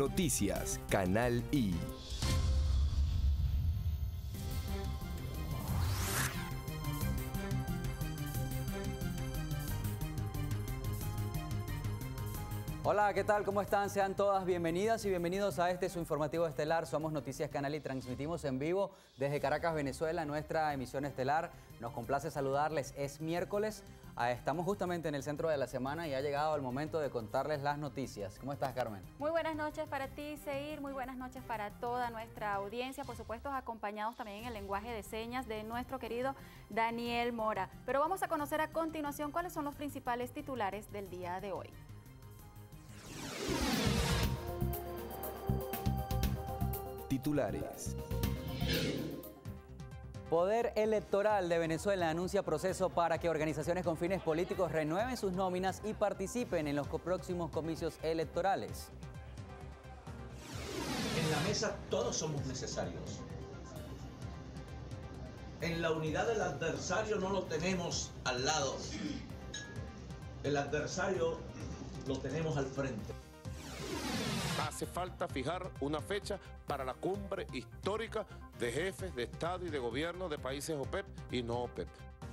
Noticias, Canal I. Hola, ¿qué tal? ¿Cómo están? Sean todas bienvenidas y bienvenidos a este su informativo estelar. Somos Noticias Canal y transmitimos en vivo desde Caracas, Venezuela, nuestra emisión estelar. Nos complace saludarles. Es miércoles, estamos justamente en el centro de la semana y ha llegado el momento de contarles las noticias. ¿Cómo estás, Carmen? Muy buenas noches para ti, Seir. Muy buenas noches para toda nuestra audiencia. Por supuesto, acompañados también en el lenguaje de señas de nuestro querido Daniel Mora. Pero vamos a conocer a continuación cuáles son los principales titulares del día de hoy. Titulares. Poder Electoral de Venezuela anuncia proceso para que organizaciones con fines políticos renueven sus nóminas y participen en los próximos comicios electorales. En la mesa todos somos necesarios. En la unidad del adversario no lo tenemos al lado. El adversario lo tenemos al frente. Hace falta fijar una fecha para la cumbre histórica de jefes de Estado y de gobierno de países OPEP y no OPEP.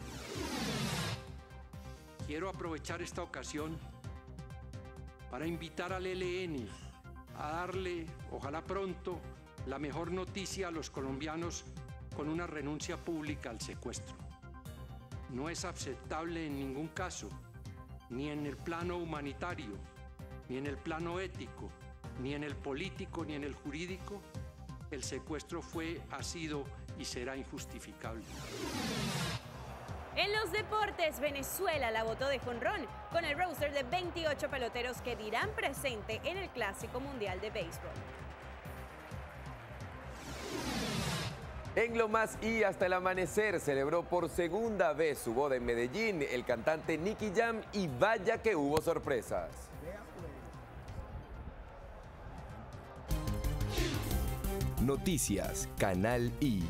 Quiero aprovechar esta ocasión para invitar al ELN a darle, ojalá pronto, la mejor noticia a los colombianos con una renuncia pública al secuestro. No es aceptable en ningún caso, ni en el plano humanitario, ni en el plano ético, ni en el político, ni en el jurídico. El secuestro fue, ha sido y será injustificable. En los deportes, Venezuela la botó de jonrón con el roster de 28 peloteros que dirán presente en el Clásico Mundial de Béisbol. En Lo Más y hasta el amanecer celebró por segunda vez su boda en Medellín el cantante Nicky Jam y vaya que hubo sorpresas. Noticias, Canal I.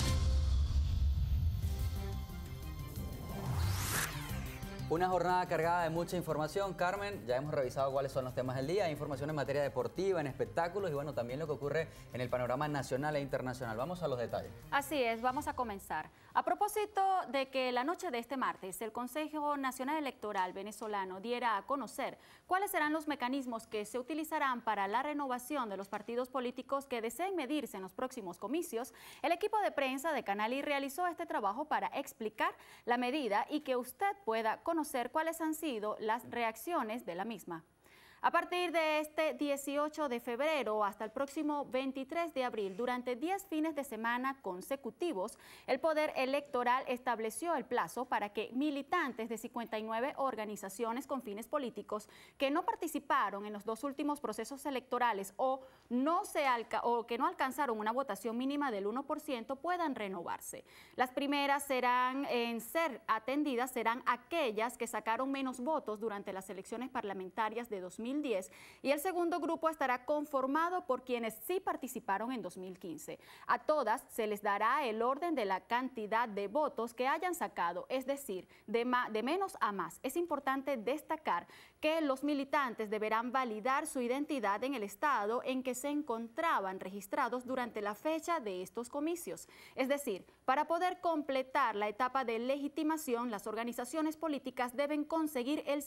Una jornada cargada de mucha información, Carmen. Ya hemos revisado cuáles son los temas del día, información en materia deportiva, en espectáculos y bueno, también lo que ocurre en el panorama nacional e internacional. Vamos a los detalles. Así es, vamos a comenzar. A propósito de que la noche de este martes el Consejo Nacional Electoral venezolano diera a conocer cuáles serán los mecanismos que se utilizarán para la renovación de los partidos políticos que deseen medirse en los próximos comicios, el equipo de prensa de Canal I realizó este trabajo para explicar la medida y que usted pueda conocer cuáles han sido las reacciones de la misma. A partir de este 18 de febrero hasta el próximo 23 de abril, durante 10 fines de semana consecutivos, el Poder Electoral estableció el plazo para que militantes de 59 organizaciones con fines políticos que no participaron en los dos últimos procesos electorales o que no alcanzaron una votación mínima del 1% puedan renovarse. Las primeras en ser atendidas serán aquellas que sacaron menos votos durante las elecciones parlamentarias de 2010 y el segundo grupo estará conformado por quienes sí participaron en 2015. A todas se les dará el orden de la cantidad de votos que hayan sacado, es decir, de menos a más. Es importante destacar que los militantes deberán validar su identidad en el estado en que se encontraban registrados durante la fecha de estos comicios. Es decir, para poder completar la etapa de legitimación, las organizaciones políticas deben conseguir el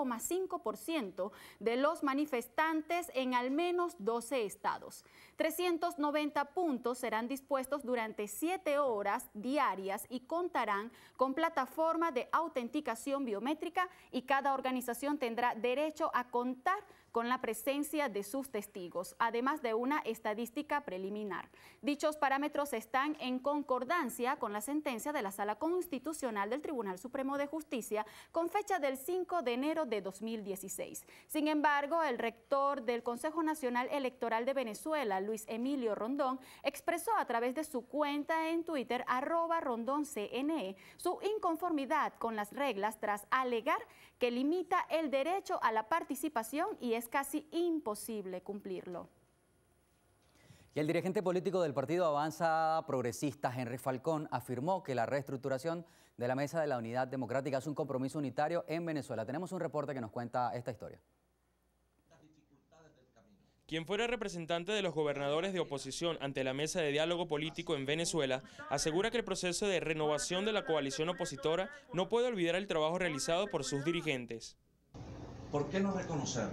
0,5% de los manifestantes en al menos 12 estados. 390 puntos serán dispuestos durante 7 horas diarias y contarán con plataforma de autenticación biométrica y cada organización tendrá derecho a contar con la presencia de sus testigos, además de una estadística preliminar. Dichos parámetros están en concordancia con la sentencia de la Sala Constitucional del Tribunal Supremo de Justicia con fecha del 5 de enero de 2016. Sin embargo, el rector del Consejo Nacional Electoral de Venezuela, Luis Emilio Rondón, expresó a través de su cuenta en Twitter, @RondónCNE, su inconformidad con las reglas tras alegar que limita el derecho a la participación y es casi imposible cumplirlo. Y el dirigente político del Partido Avanza Progresista, Henry Falcón, afirmó que la reestructuración de la Mesa de la Unidad Democrática es un compromiso unitario en Venezuela. Tenemos un reporte que nos cuenta esta historia. quien fuera representante de los gobernadores de oposición ante la mesa de diálogo político en Venezuela, asegura que el proceso de renovación de la coalición opositora no puede olvidar el trabajo realizado por sus dirigentes. ¿Por qué no reconocer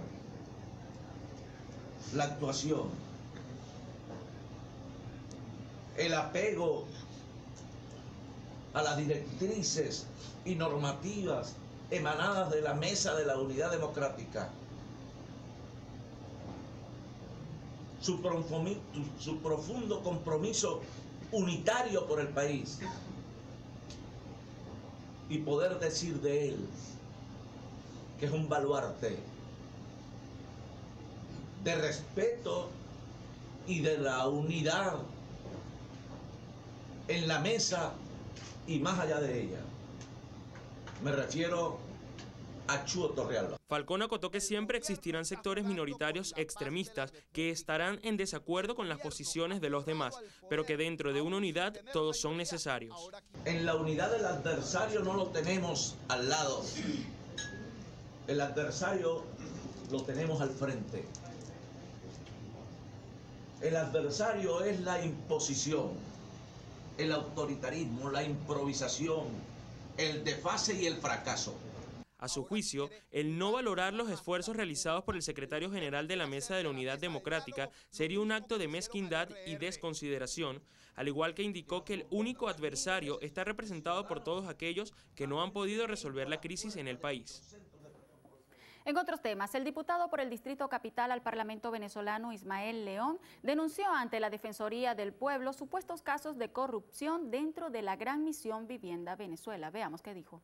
la actuación, el apego a las directrices y normativas emanadas de la Mesa de la Unidad Democrática? Su profundo compromiso unitario por el país y poder decir de él que es un baluarte de respeto y de la unidad en la mesa y más allá de ella. Me refiero a Chuo Torrealba. Falcón acotó que siempre existirán sectores minoritarios extremistas que estarán en desacuerdo con las posiciones de los demás, pero que dentro de una unidad todos son necesarios. En la unidad del adversario no lo tenemos al lado. El adversario lo tenemos al frente. El adversario es la imposición, el autoritarismo, la improvisación, el desfase y el fracaso. A su juicio, el no valorar los esfuerzos realizados por el secretario general de la Mesa de la Unidad Democrática sería un acto de mezquindad y desconsideración, al igual que indicó que el único adversario está representado por todos aquellos que no han podido resolver la crisis en el país. En otros temas, el diputado por el Distrito Capital al Parlamento venezolano, Ismael León, denunció ante la Defensoría del Pueblo supuestos casos de corrupción dentro de la Gran Misión Vivienda Venezuela. Veamos qué dijo.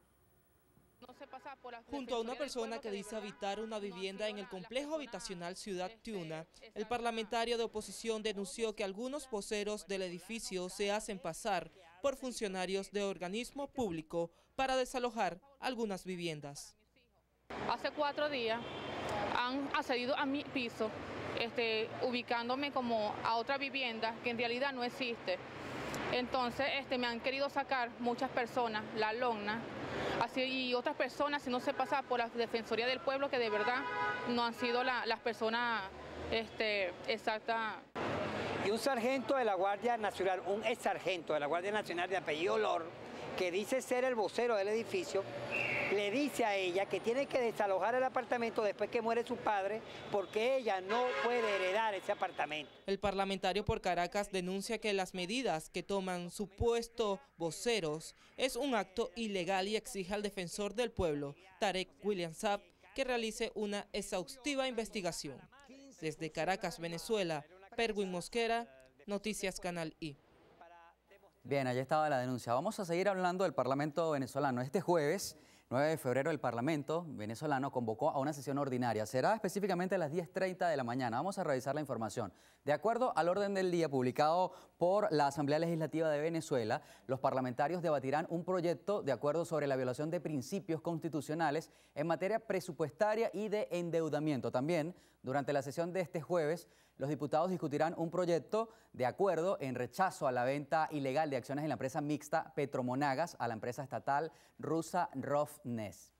Junto a una persona que dice habitar una vivienda en el complejo habitacional Ciudad Tuna, el parlamentario de oposición denunció que algunos voceros del edificio se hacen pasar por funcionarios de organismo público para desalojar algunas viviendas. Hace 4 días han accedido a mi piso, ubicándome como a otra vivienda que en realidad no existe. Entonces me han querido sacar muchas personas, la LONA, así, y otras personas, si no se pasa por la Defensoría del Pueblo, que de verdad no han sido las personas exactas. Y un sargento de la Guardia Nacional, un ex sargento de la Guardia Nacional de apellido Lor, que dice ser el vocero del edificio, le dice a ella que tiene que desalojar el apartamento después que muere su padre porque ella no puede heredar ese apartamento. El parlamentario por Caracas denuncia que las medidas que toman supuestos voceros es un acto ilegal y exige al defensor del pueblo, Tarek William Saab, que realice una exhaustiva investigación. Desde Caracas, Venezuela, Perwin Mosquera, Noticias Canal I. Bien, allí estaba la denuncia. Vamos a seguir hablando del Parlamento venezolano. Este jueves, 9 de febrero, el Parlamento venezolano convocó a una sesión ordinaria. Será específicamente a las 10:30 de la mañana. Vamos a revisar la información. De acuerdo al orden del día publicado por la Asamblea Legislativa de Venezuela, los parlamentarios debatirán un proyecto de acuerdo sobre la violación de principios constitucionales en materia presupuestaria y de endeudamiento. También, durante la sesión de este jueves, los diputados discutirán un proyecto de acuerdo en rechazo a la venta ilegal de acciones en la empresa mixta Petromonagas a la empresa estatal rusa Rosneft.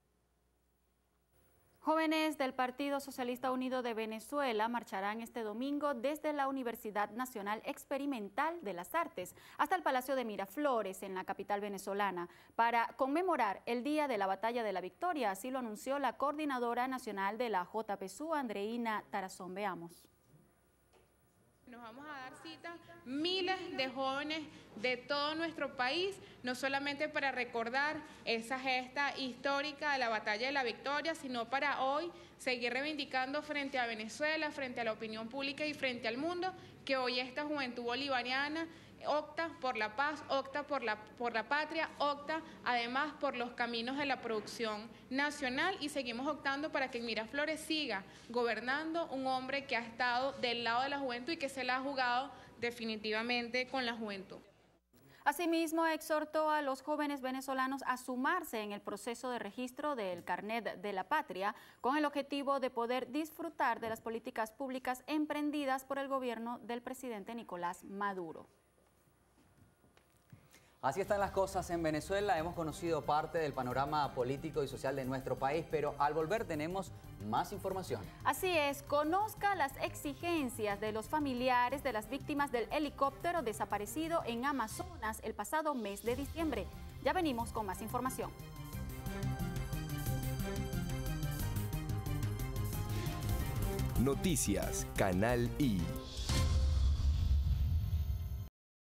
Jóvenes del Partido Socialista Unido de Venezuela marcharán este domingo desde la Universidad Nacional Experimental de las Artes hasta el Palacio de Miraflores, en la capital venezolana, para conmemorar el Día de la Batalla de la Victoria. Así lo anunció la coordinadora nacional de la JPSU, Andreina Tarazón. Veamos. Nos vamos a dar cita miles de jóvenes de todo nuestro país, no solamente para recordar esa gesta histórica de la Batalla de la Victoria, sino para hoy seguir reivindicando frente a Venezuela, frente a la opinión pública y frente al mundo, que hoy esta juventud bolivariana opta por la paz, opta por la patria, opta además por los caminos de la producción nacional, y seguimos optando para que en Miraflores siga gobernando un hombre que ha estado del lado de la juventud y que se la ha jugado definitivamente con la juventud. Asimismo, exhortó a los jóvenes venezolanos a sumarse en el proceso de registro del Carnet de la Patria con el objetivo de poder disfrutar de las políticas públicas emprendidas por el gobierno del presidente Nicolás Maduro. Así están las cosas en Venezuela. Hemos conocido parte del panorama político y social de nuestro país, pero al volver tenemos más información. Así es, conozca las exigencias de los familiares de las víctimas del helicóptero desaparecido en Amazonas el pasado mes de diciembre. Ya venimos con más información. Noticias Canal I.